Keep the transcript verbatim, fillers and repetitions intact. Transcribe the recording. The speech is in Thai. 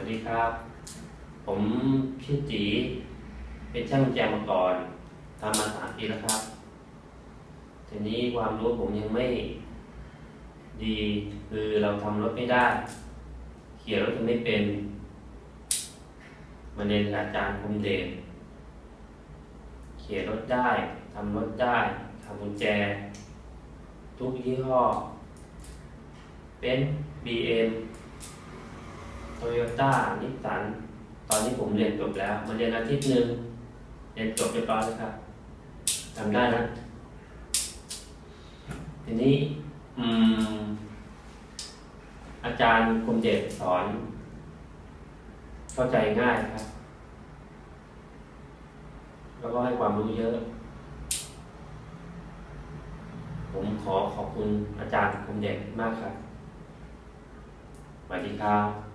ดีครับผมชื่อจีเป็นช่างกุญแจมาก่อนทำมาสามปีแล้วครับทีนี้ความรู้ผมยังไม่ดีคือเราทำรถไม่ได้เขียนรถยังไม่เป็นมาเรียนกับอาจารย์คมเดชเขียนรถได้ทำรถได้ทำกุญแจทุกยี่ห้อเป็น บี เอ็ม โตโยต้า นิสสันตอนนี้ผมเรียนจบแล้วมาเรียนอาทิตย์หนึ่งเรียนจบเรียบร้อยแล้วครับทำได้นะทีนี้อืมอาจารย์คมเดชสอนเข้าใจง่ายครับแล้วก็ให้ความรู้เยอะผมขอขอบคุณอาจารย์คมเดชมากครับสวัสดีครับ